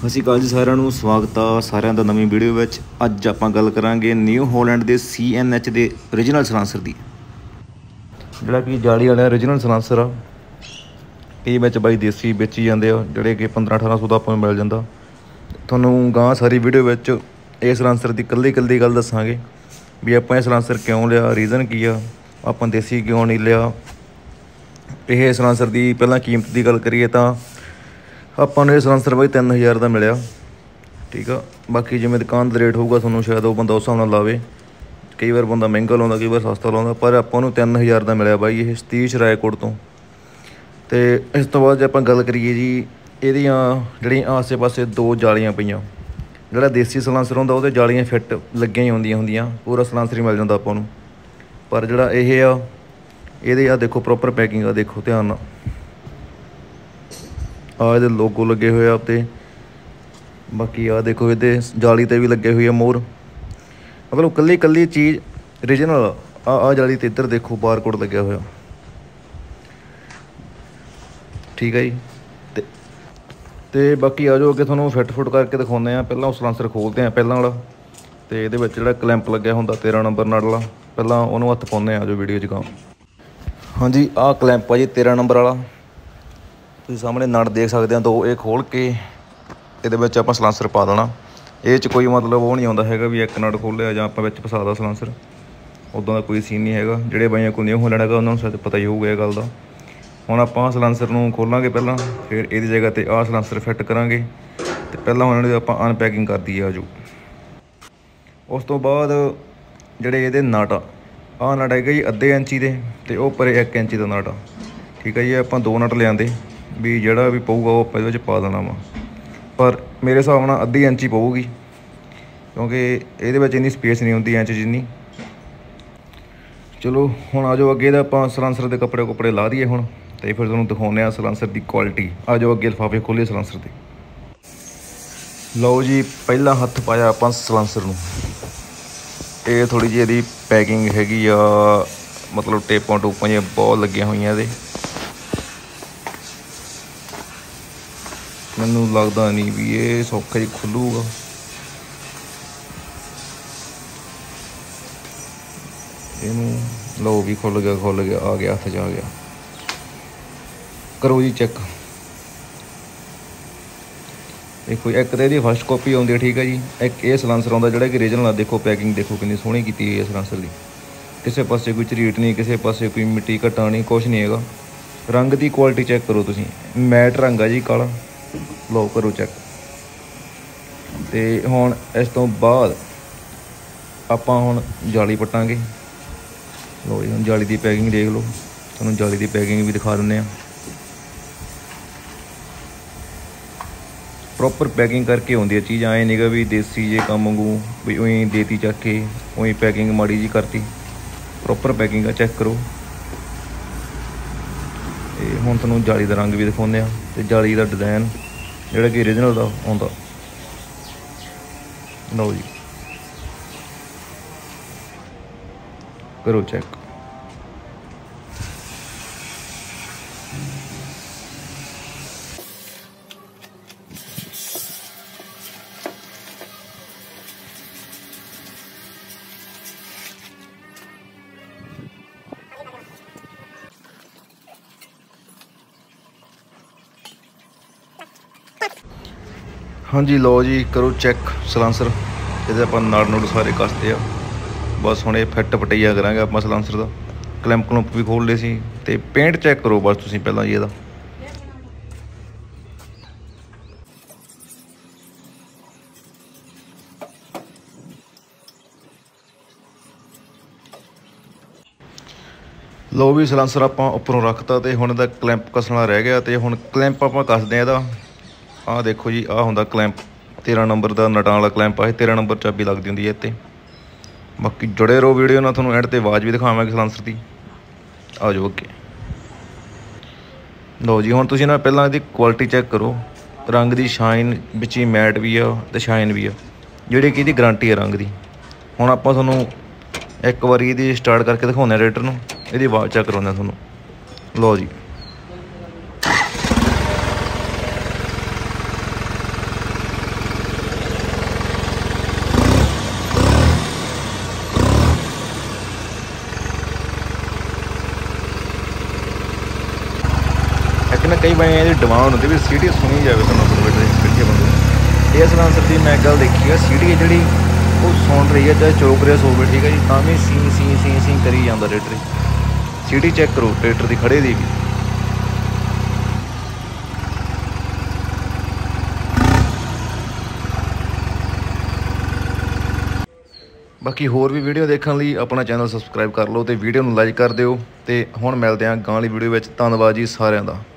ਸਤਿ ਸ਼੍ਰੀ ਅਕਾਲ ਜੀ ਸਾਰਿਆਂ ਨੂੰ। ਸਵਾਗਤ ਆ ਸਾਰਿਆਂ ਦਾ ਨਵੀਂ ਵੀਡੀਓ ਵਿੱਚ। ਅੱਜ ਆਪਾਂ ਗੱਲ ਕਰਾਂਗੇ ਨਿਊ ਹੋਲੈਂਡ ਦੇ CNH ਦੇ ਓਰੀਜਨਲ ਸਲਾਂਸਰ ਦੀ, ਜਿਹੜਾ ਕਿ ਜਾਲੀ ਵਾਲਾ ਓਰੀਜਨਲ ਸਲਾਂਸਰ ਆ। ਇਹ ਵਿੱਚ ਬਾਈ ਦੇਸੀ ਵੇਚੀ ਜਾਂਦੇ ਆ, ਜਿਹੜੇ ਕਿ 1500-1800 ਦਾ ਆਪਾਂ ਨੂੰ ਮਿਲ ਜਾਂਦਾ। ਤੁਹਾਨੂੰ ਗਾਂ ਸਾਰੀ ਵੀਡੀਓ ਵਿੱਚ ਇਹ ਸਲਾਂਸਰ ਦੀ ਇਕੱਲੀ ਗੱਲ ਦੱਸਾਂਗੇ ਵੀ ਆਪਾਂ ਇਹ ਸਲਾਂਸਰ ਕਿਉਂ ਲਿਆ, ਰੀਜ਼ਨ ਕੀ ਆ, ਆਪਾਂ ਦੇਸੀ ਕਿਉਂ ਨਹੀਂ ਲਿਆ। ਇਹ ਸਲਾਂਸਰ ਦੀ ਪਹਿਲਾਂ ਕੀਮਤ ਦੀ ਗੱਲ ਕਰੀਏ ਤਾਂ ਆਪਾਂ ਨੂੰ ਇਹ ਸਲਾਂਸਰ ਬਾਈ 3000 ਦਾ ਮਿਲਿਆ, ਠੀਕ ਆ। ਬਾਕੀ ਜਿਵੇਂ ਦੁਕਾਨ ਦਾ ਰੇਟ ਹੋਊਗਾ ਤੁਹਾਨੂੰ ਸ਼ਾਇਦ ਉਹ ਬੰਦਾ ਉਸ ਹਿਸਾਬ ਨਾਲ ਲਾਵੇ। ਕਈ ਵਾਰ ਬੰਦਾ ਮਹਿੰਗਾ ਲਾਉਂਦਾ, ਕਈ ਵਾਰ ਸਸਤਾ ਲਾਉਂਦਾ, ਪਰ ਆਪਾਂ ਨੂੰ 3000 ਦਾ ਮਿਲਿਆ ਬਾਈ ਇਹ ਸਤੀਸ਼ ਰਾਏਕੋਟ ਤੋਂ। ਅਤੇ ਇਸ ਤੋਂ ਬਾਅਦ ਜੇ ਆਪਾਂ ਗੱਲ ਕਰੀਏ ਜੀ, ਇਹਦੀਆਂ ਜਿਹੜੀਆਂ ਆਸੇ ਪਾਸੇ 2 ਜਾਲੀਆਂ ਪਈਆਂ। ਜਿਹੜਾ ਦੇਸੀ ਸਲਾਂਸਰ ਹੁੰਦਾ ਉਹਦੇ ਜਾਲੀਆਂ ਫਿੱਟ ਲੱਗੀਆਂ ਹੀ ਹੁੰਦੀਆਂ, ਪੂਰਾ ਸਲਾਂਸਰ ਹੀ ਮਿਲ ਜਾਂਦਾ ਆਪਾਂ ਨੂੰ। ਪਰ ਜਿਹੜਾ ਇਹ ਆ, ਇਹਦੇ ਆ ਦੇਖੋ ਪ੍ਰੋਪਰ ਪੈਕਿੰਗ ਆ, ਦੇਖੋ ਧਿਆਨ ਨਾਲ। ਆਹ ਇਹਦੇ ਲੋਗੋ ਲੱਗੇ ਹੋਏ ਆ ਉੱਤੇ। ਬਾਕੀ ਆਹ ਦੇਖੋ ਇਹਦੇ ਜਾਲੀ 'ਤੇ ਵੀ ਲੱਗੇ ਹੋਏ ਆ ਮੋਹਰ। ਮਤਲਬ ਇਕੱਲੀ ਚੀਜ਼ ਓਰੀਜਨਲ ਆ। ਆਹ ਜਾਲੀ 'ਤੇ ਇੱਧਰ ਦੇਖੋ ਬਾਰਕੋਡ ਲੱਗਿਆ ਹੋਇਆ, ਠੀਕ ਹੈ ਜੀ। ਅਤੇ ਬਾਕੀ ਆ ਜਾਓ ਅੱਗੇ ਤੁਹਾਨੂੰ ਫਿੱਟ ਕਰਕੇ ਦਿਖਾਉਂਦੇ ਹਾਂ। ਪਹਿਲਾਂ ਉਹ ਸਲਾਂਸਰ ਖੋਲ੍ਹਦੇ ਹਾਂ ਪਹਿਲਾਂ ਵਾਲਾ, ਅਤੇ ਇਹਦੇ ਵਿੱਚ ਜਿਹੜਾ ਕਲੈਂਪ ਲੱਗਿਆ ਹੁੰਦਾ 13 ਨੰਬਰ ਨਟ ਵਾਲਾ, ਪਹਿਲਾਂ ਉਹਨੂੰ ਹੱਥ ਪਾਉਂਦੇ ਹਾਂ। ਆ ਜਾਓ ਵੀਡੀਓ 'ਚ ਗਾਂ। ਹਾਂਜੀ, ਆਹ ਕਲੈਂਪ ਆ ਜੀ 13 ਨੰਬਰ ਵਾਲਾ। ਤੁਸੀਂ ਸਾਹਮਣੇ ਨਟ ਦੇਖ ਸਕਦੇ ਹੋ 2। ਇਹ ਖੋਲ੍ਹ ਕੇ ਇਹਦੇ ਵਿੱਚ ਆਪਾਂ ਸਲਾਂਸਰ ਪਾ ਦੇਣਾ। ਇਹ 'ਚ ਕੋਈ ਮਤਲਬ ਉਹ ਨਹੀਂ ਆਉਂਦਾ ਹੈਗਾ ਵੀ ਇੱਕ ਨਟ ਖੋਲ੍ਹਿਆ ਜਾਂ ਆਪਾਂ ਵਿੱਚ ਫਸਾ ਦਾ ਸਲਾਂਸਰ, ਉੱਦਾਂ ਦਾ ਕੋਈ ਸੀਨ ਨਹੀਂ ਹੈਗਾ। ਜਿਹੜੇ ਬਾਈਆਂ ਕੋਲ ਨਿਊ ਹੋਲੈਂਡ ਹੈਗਾ ਉਹਨਾਂ ਨੂੰ ਸ਼ਾਇਦ ਪਤਾ ਹੀ ਹੋਊਗਾ ਇਹ ਗੱਲ ਦਾ। ਹੁਣ ਆਪਾਂ ਸਲਾਂਸਰ ਨੂੰ ਖੋਲਾਂਗੇ ਪਹਿਲਾਂ, ਫਿਰ ਇਹਦੀ ਜਗ੍ਹਾ 'ਤੇ ਆਹ ਸਲਾਂਸਰ ਫਿੱਟ ਕਰਾਂਗੇ। ਅਤੇ ਪਹਿਲਾਂ ਉਹਨਾਂ ਨੂੰ ਆਪਾਂ ਅਨਪੈਕਿੰਗ ਕਰ ਦਈਏ। ਆ ਜਾਓ। ਉਸ ਤੋਂ ਬਾਅਦ ਜਿਹੜੇ ਇਹਦੇ ਨਟ ਆ, ਆਹ ਨਟ ਹੈਗਾ ਜੀ ਅੱਧੇ ਇੰਚੀ ਦੇ, ਅਤੇ ਉਹ ਪਰੇ 1 ਇੰਚੀ ਦਾ ਨਟ ਆ, ਠੀਕ ਹੈ ਜੀ। ਆਪਾਂ 2 ਨਟ ਲਿਆਂਦੇ ਵੀ ਜਿਹੜਾ ਵੀ ਪਊਗਾ ਉਹ ਆਪਾਂ ਇਹਦੇ ਵਿੱਚ ਪਾ ਦੇਣਾ ਵਾ। ਪਰ ਮੇਰੇ ਹਿਸਾਬ ਨਾਲ ਅੱਧੀ ਇੰਚੀ ਪਊਗੀ, ਕਿਉਂਕਿ ਇਹਦੇ ਵਿੱਚ ਇੰਨੀ ਸਪੇਸ ਨਹੀਂ ਹੁੰਦੀ ਇੰਚ ਜਿੰਨੀ। ਚਲੋ ਹੁਣ ਆ ਜਾਓ ਅੱਗੇ ਇਹਦਾ ਆਪਾਂ ਸਲਾਂਸਰ ਦੇ ਕੱਪੜੇ ਲਾ ਦਈਏ ਹੁਣ, ਅਤੇ ਫਿਰ ਤੁਹਾਨੂੰ ਦਿਖਾਉਂਦੇ ਹਾਂ ਸਲਾਂਸਰ ਦੀ ਕੁਆਲਿਟੀ। ਆ ਜਾਓ ਅੱਗੇ ਲਿਫਾਫੇ ਖੋਲ੍ਹੇ ਸਲਾਂਸਰ ਦੇ। ਲਓ ਜੀ, ਪਹਿਲਾਂ ਹੱਥ ਪਾਇਆ ਆਪਾਂ ਸਲਾਂਸਰ ਨੂੰ। ਇਹ ਥੋੜ੍ਹੀ ਜਿਹੀ ਇਹਦੀ ਪੈਕਿੰਗ ਹੈਗੀ ਆ, ਮਤਲਬ ਟੇਪਾਂ ਟੂਪਾਂ ਜਿਹੀਆਂ ਬਹੁਤ ਲੱਗੀਆਂ ਹੋਈਆਂ ਇਹਦੇ। ਮੈਨੂੰ ਲੱਗਦਾ ਨਹੀਂ ਵੀ ਇਹ ਸੌਖਾ ਹੀ ਖੁੱਲ੍ਹੂਗਾ। ਇਹਨੂੰ ਲਓ ਵੀ ਖੁੱਲ੍ਹ ਗਿਆ, ਆ ਗਿਆ ਹੱਥ 'ਚ ਆ ਗਿਆ। ਕਰੋ ਜੀ ਚੈੱਕ। ਦੇਖੋ ਇੱਕ ਤਾਂ ਇਹਦੀ ਫਸਟ ਕਾਪੀ ਆਉਂਦੀ ਹੈ, ਠੀਕ ਹੈ ਜੀ। ਇੱਕ ਇਹ ਸਲਾਂਸਰ ਆਉਂਦਾ ਜਿਹੜਾ ਕਿ ਓਰੀਜਨਲ ਆ। ਦੇਖੋ ਪੈਕਿੰਗ ਦੇਖੋ ਕਿੰਨੀ ਸੋਹਣੀ ਕੀਤੀ ਹੋਈ ਹੈ ਸਲਾਂਸਰ ਦੀ। ਕਿਸੇ ਪਾਸੇ ਕੋਈ ਝਰੀਟ ਨਹੀਂ, ਕਿਸੇ ਪਾਸੇ ਕੋਈ ਮਿੱਟੀ ਘਟਾ ਨਹੀਂ, ਕੁਛ ਨਹੀਂ ਹੈਗਾ। ਰੰਗ ਦੀ ਕੁਆਲਿਟੀ ਚੈੱਕ ਕਰੋ ਤੁਸੀਂ, ਮੈਟ ਰੰਗ ਆ ਜੀ, ਕਾਲਾ। ਲਓ ਕਰੋ ਚੈੱਕ। ਅਤੇ ਹੁਣ ਇਸ ਤੋਂ ਬਾਅਦ ਆਪਾਂ ਹੁਣ ਜਾਲੀ ਪੱਟਾਂਗੇ। ਲਓ ਜੀ, ਹੁਣ ਜਾਲੀ ਦੀ ਪੈਕਿੰਗ ਦੇਖ ਲਓ, ਤੁਹਾਨੂੰ ਜਾਲੀ ਦੀ ਪੈਕਿੰਗ ਵੀ ਦਿਖਾ ਦਿੰਦੇ ਹਾਂ। ਪ੍ਰੋਪਰ ਪੈਕਿੰਗ ਕਰਕੇ ਆਉਂਦੀ ਹੈ ਚੀਜ਼। ਐਂ ਨੀਗਾ ਵੀ ਦੇਸੀ ਜੇ ਕੰਮ ਵਾਂਗੂ ਵੀ ਉਹੀ ਦੇਤੀ ਚੱਕ ਕੇ, ਉਹੀ ਪੈਕਿੰਗ ਮਾੜੀ ਜਿਹੀ ਕਰਤੀ। ਪ੍ਰੋਪਰ ਪੈਕਿੰਗ ਆ, ਚੈੱਕ ਕਰੋ। ਅਤੇ ਹੁਣ ਤੁਹਾਨੂੰ ਜਾਲੀ ਦਾ ਰੰਗ ਵੀ ਦਿਖਾਉਂਦੇ ਹਾਂ, ਅਤੇ ਜਾਲੀ ਦਾ ਡਿਜ਼ਾਇਨ ਜਿਹੜਾ ਕਿ ਓਰੀਜਨਲ ਦਾ ਆਉਂਦਾ। ਲਓ ਜੀ, ਕਰੋ ਚੈੱਕ। ਹਾਂਜੀ ਲਓ ਜੀ, ਕਰੋ ਚੈੱਕ ਸਲਾਂਸਰ। ਇਹਦੇ ਆਪਾਂ ਨਟ ਨੂਟ ਸਾਰੇ ਕੱਸਦੇ ਆ। ਬਸ ਹੁਣ ਇਹ ਫਿੱਟ ਪਟਈਆ ਕਰਾਂਗੇ ਆਪਾਂ ਸਲਾਂਸਰ ਦਾ। ਕਲੈਂਪ ਵੀ ਖੋਲ੍ਹ ਲਏ ਸੀ, ਅਤੇ ਪੇਂਟ ਚੈੱਕ ਕਰੋ ਬਸ ਤੁਸੀਂ ਪਹਿਲਾਂ ਜੀ ਇਹਦਾ। ਲਓ ਵੀ ਸਲਾਂਸਰ ਆਪਾਂ ਉੱਪਰੋਂ ਰੱਖਤਾ, ਅਤੇ ਹੁਣ ਇਹਦਾ ਕਲੈਂਪ ਕੱਸਣਾ ਰਹਿ ਗਿਆ। ਅਤੇ ਹੁਣ ਕਲੈਂਪ ਆਪਾਂ ਕੱਸਦੇ ਹਾਂ ਇਹਦਾ। ਆਹ ਦੇਖੋ ਜੀ, ਆਹ ਹੁੰਦਾ ਕਲੈਂਪ 13 ਨੰਬਰ ਦਾ ਨਟਾਂ ਵਾਲਾ ਕਲੈਂਪ ਆ। ਇਹ 13 ਨੰਬਰ ਚਾਬੀ ਲੱਗਦੀ ਹੁੰਦੀ ਹੈ ਇੱਥੇ। ਬਾਕੀ ਜੁੜੇ ਰਹੋ ਵੀਡੀਓ ਨਾਲ, ਤੁਹਾਨੂੰ ਐਂਡ 'ਤੇ ਆਵਾਜ਼ ਵੀ ਦਿਖਾਵਾਂਗੇ ਸਲਾਂਸਰ ਦੀ। ਆ ਜਾਓ ਅੱਗੇ। ਲਓ ਜੀ, ਹੁਣ ਤੁਸੀਂ ਨਾ ਪਹਿਲਾਂ ਇਹਦੀ ਕੁਆਲਿਟੀ ਚੈੱਕ ਕਰੋ। ਰੰਗ ਦੀ ਸ਼ਾਈਨ ਵਿੱਚ ਹੀ ਮੈਟ ਵੀ ਆ ਅਤੇ ਸ਼ਾਈਨ ਵੀ ਆ, ਜਿਹੜੀ ਕਿ ਇਹਦੀ ਗਰੰਟੀ ਹੈ ਰੰਗ ਦੀ। ਹੁਣ ਆਪਾਂ ਤੁਹਾਨੂੰ ਇੱਕ ਵਾਰੀ ਇਹਦੀ ਸਟਾਰਟ ਕਰਕੇ ਦਿਖਾਉਂਦੇ ਹਾਂ ਰੇਟਰ ਨੂੰ, ਇਹਦੀ ਆਵਾਜ਼ ਚੈੱਕ ਕਰਾਉਂਦੇ ਹਾਂ ਤੁਹਾਨੂੰ। ਲਓ ਜੀ, ਇੱਕ ਨਾ ਕਈ ਵਾਰੀ ਇਹਦੀ ਡਿਮਾਂਡ ਹੁੰਦੀ ਵੀ ਸੀਟੀ ਸੁਣੀ ਜਾਵੇ ਸਾਨੂੰ ਰੂਟਾਵੇਟਰ ਦੀ ਬੈਠੇ ਬੰਦੇ। ਇਹ ਸਲਾਂਸਰ ਦੀ ਮੈਂ ਗੱਲ ਦੇਖੀ ਆ, ਸੀਟੀ ਜਿਹੜੀ ਉਹ ਸੁਣ ਰਹੀ ਹੈ ਚਾਹੇ ਚੋਕ ਰੇਸ ਹੋਵੇ, ਠੀਕ ਹੈ ਜੀ, ਤਾਂ ਵੀ ਸੀ ਸੀ ਸੀ ਸੀ ਕਰੀ ਜਾਂਦਾ ਰੇਟਰ। ਸੀਟੀ ਚੈੱਕ ਕਰੋ ਰੇਟਰ ਦੀ ਖੜੇ ਦੀ ਵੀ। ਬਾਕੀ ਹੋਰ ਵੀ ਵੀਡੀਓ ਦੇਖਣ ਲਈ ਆਪਣਾ ਚੈਨਲ ਸਬਸਕ੍ਰਾਈਬ ਕਰ ਲਓ ਅਤੇ ਵੀਡੀਓ ਨੂੰ ਲਾਈਕ ਕਰ ਦਿਓ। ਅਤੇ ਹੁਣ ਮਿਲਦੇ ਹਾਂ ਅਗਾਂਹ ਵਾਲੀ ਵੀਡੀਓ ਵਿੱਚ। ਧੰਨਵਾਦ ਜੀ ਸਾਰਿਆਂ ਦਾ।